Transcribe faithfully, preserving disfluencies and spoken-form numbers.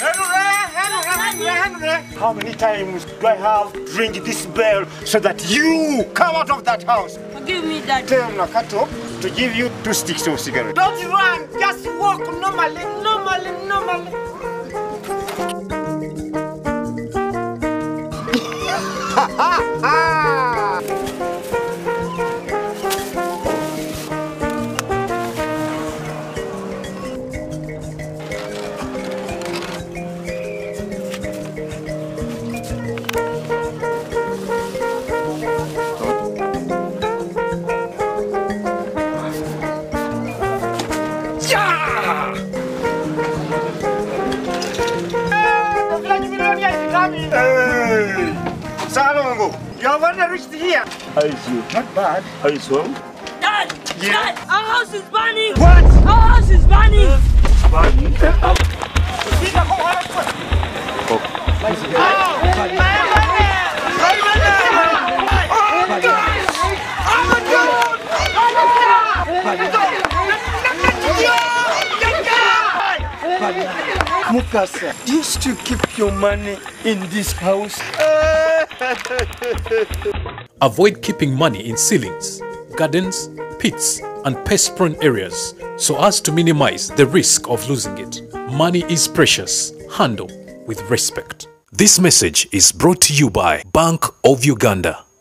How many times do I have to ring this bell so that you come out of that house? Forgive me, Dad. Tell Nakato to give you two sticks of cigarette. Don't run, just walk normally, normally, normally. Ha ha ha! Hey! Salongo, you have already reached here. How is you? Not bad. How is well? Dad! Yeah. Dad! Our house is burning! What? Our house is burning! Uh, burning? Oh. Oh. Mukasa, do you still keep your money in this house? Avoid keeping money in ceilings, gardens, pits, and pest-prone areas so as to minimize the risk of losing it. Money is precious. Handle with respect. This message is brought to you by Bank of Uganda.